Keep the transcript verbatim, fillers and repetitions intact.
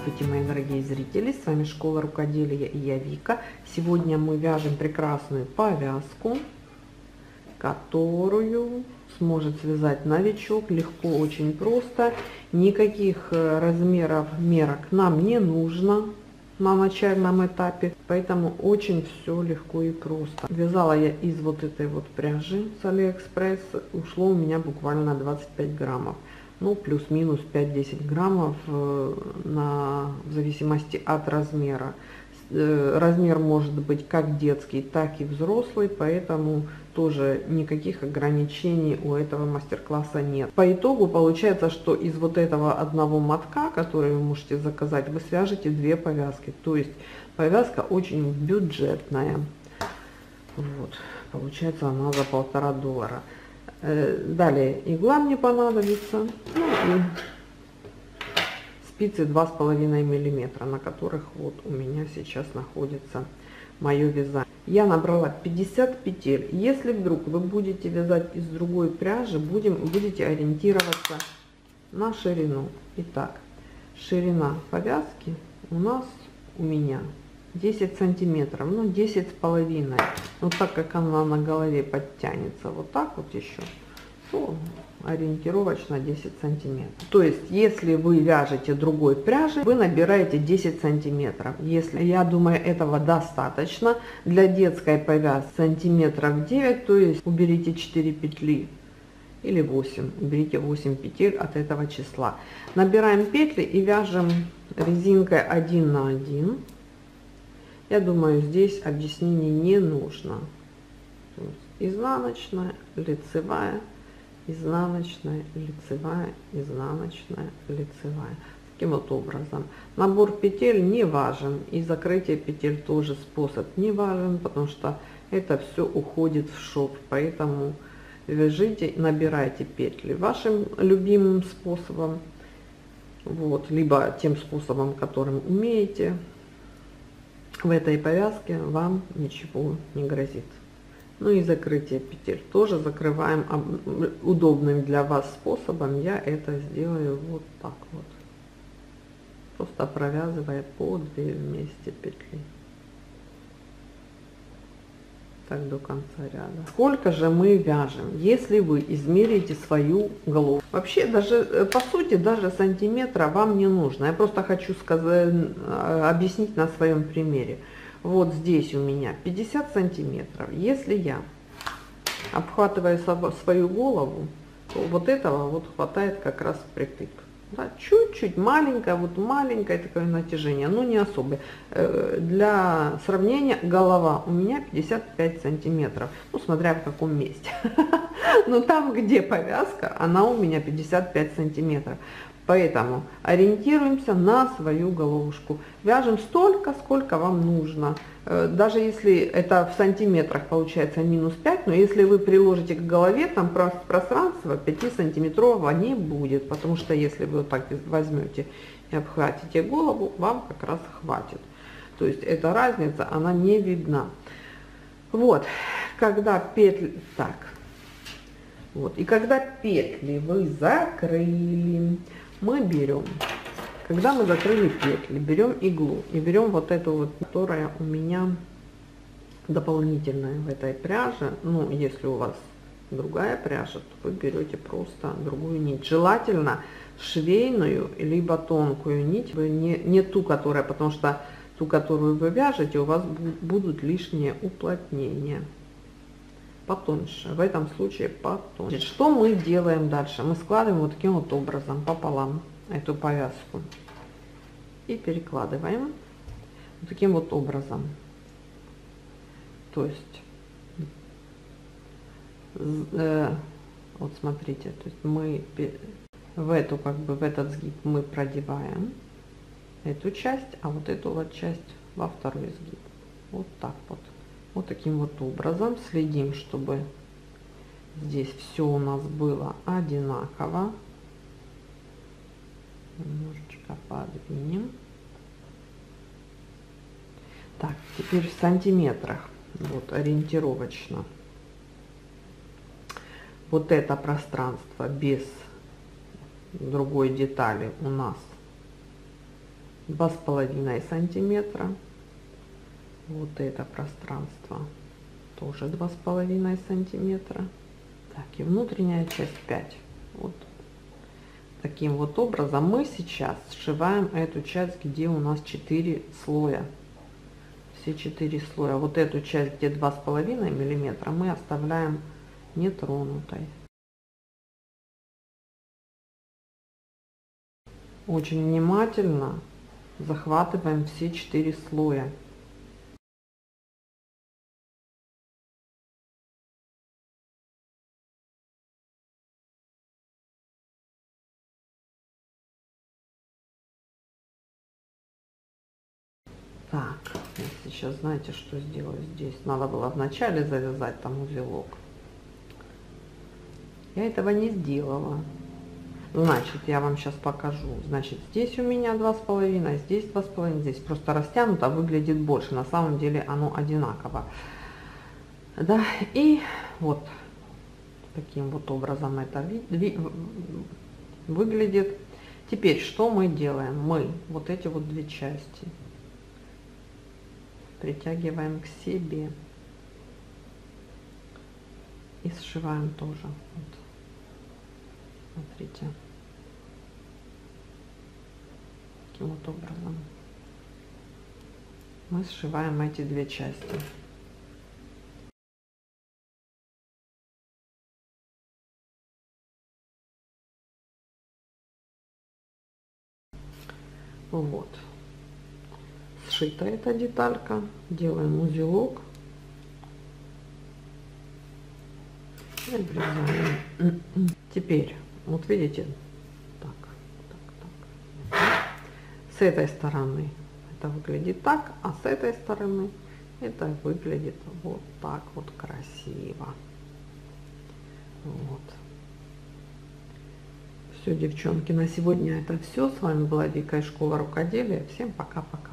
Здравствуйте, мои дорогие зрители, с вами Школа Рукоделия и я Вика. Сегодня мы вяжем прекрасную повязку, которую сможет связать новичок легко, очень просто. Никаких размеров мерок нам не нужно на начальном этапе, поэтому очень все легко и просто. Вязала я из вот этой вот пряжи с Алиэкспресс, ушло у меня буквально двадцать пять граммов. Ну, плюс-минус пять-десять граммов на, в зависимости от размера. Размер может быть как детский, так и взрослый, поэтому тоже никаких ограничений у этого мастер-класса нет. По итогу получается, что из вот этого одного мотка, который вы можете заказать, вы свяжете две повязки. То есть повязка очень бюджетная. Вот, получается она за полтора доллара. Далее игла мне понадобится, ну и спицы два с половиной миллиметра, на которых вот у меня сейчас находится мое вязание. Я набрала пятьдесят петель. Если вдруг вы будете вязать из другой пряжи, будем, будете ориентироваться на ширину. Итак, ширина повязки у нас, у меня десять сантиметров, ну десять с половиной. Но так как она на голове подтянется вот так вот еще, то ориентировочно десять сантиметров. То есть если вы вяжете другой пряжи, вы набираете десять сантиметров. Если, я думаю, этого достаточно для детской повязки сантиметров девять, то есть уберите четыре петли или восемь, уберите восемь петель от этого числа. Набираем петли и вяжем резинкой один на один. Я думаю, здесь объяснений не нужно. Изнаночная, лицевая, изнаночная, лицевая, изнаночная, лицевая. Таким вот образом. Набор петель не важен, и закрытие петель тоже способ не важен, потому что это все уходит в шов. Поэтому вяжите, набирайте петли вашим любимым способом, вот, либо тем способом, которым умеете. В этой повязке вам ничего не грозит. Ну и закрытие петель тоже закрываем удобным для вас способом. Я это сделаю вот так вот, просто провязывая по две вместе петли, так до конца ряда. Сколько же мы вяжем? Если вы измерите свою голову, вообще даже по сути даже сантиметра вам не нужно. Я просто хочу сказать, объяснить на своем примере. Вот здесь у меня пятьдесят сантиметров. Если я обхватываю свою голову, то вот этого вот хватает как раз впритык. Да, чуть-чуть маленькое, вот маленькое такое натяжение, но не особое. Для сравнения, голова у меня пятьдесят пять сантиметров, ну смотря в каком месте. Но там, где повязка, она у меня пятьдесят пять сантиметров. Поэтому ориентируемся на свою головушку. Вяжем столько, сколько вам нужно. Даже если это в сантиметрах получается минус пять, но если вы приложите к голове, там пространства пятисантиметрового не будет. Потому что если вы вот так возьмете и обхватите голову, вам как раз хватит. То есть эта разница, она не видна. Вот, когда петли... Так, вот, и когда петли вы закрыли, мы берем, когда мы закрыли петли, берем иглу и берем вот эту вот, которая у меня дополнительная в этой пряже. Ну, если у вас другая пряжа, то вы берете просто другую нить. Желательно швейную, либо тонкую нить, вы не, не ту, которая, потому что ту, которую вы вяжете, у вас будут лишние уплотнения. Потоньше, в этом случае потоньше. Что мы делаем дальше? Мы складываем вот таким вот образом пополам эту повязку и перекладываем вот таким вот образом. То есть э, вот смотрите, то есть мы в эту как бы в этот сгиб мы продеваем эту часть, а вот эту вот часть во второй сгиб. Вот так вот. Вот таким вот образом следим, чтобы здесь все у нас было одинаково. Немножечко подвинем. Так, теперь в сантиметрах, вот ориентировочно. Вот это пространство без другой детали у нас два с половиной сантиметра. Вот это пространство тоже два с половиной сантиметра. Так, и внутренняя часть пять. Вот таким вот образом мы сейчас сшиваем эту часть, где у нас четыре слоя. Все четыре слоя. Вот эту часть, где два с половиной миллиметра, мы оставляем нетронутой. Очень внимательно захватываем все четыре слоя. Так, я сейчас, знаете, что сделаю здесь? Надо было вначале завязать там узелок. Я этого не сделала. Значит, я вам сейчас покажу. Значит, здесь у меня два с половиной, здесь два с половиной, здесь просто растянуто, выглядит больше. На самом деле оно одинаково. Да, и вот таким вот образом это выглядит. Теперь что мы делаем? Мы вот эти вот две части притягиваем к себе и сшиваем тоже. Вот. Смотрите, таким вот образом мы сшиваем эти две части. Вот, сшита эта деталька, делаем узелок и обрезаем. Теперь вот видите, так, так, так. С этой стороны это выглядит так, а с этой стороны это выглядит вот так вот красиво. Вот. Все, девчонки, на сегодня это все. С вами была Вика из Школы Рукоделия. Всем пока-пока.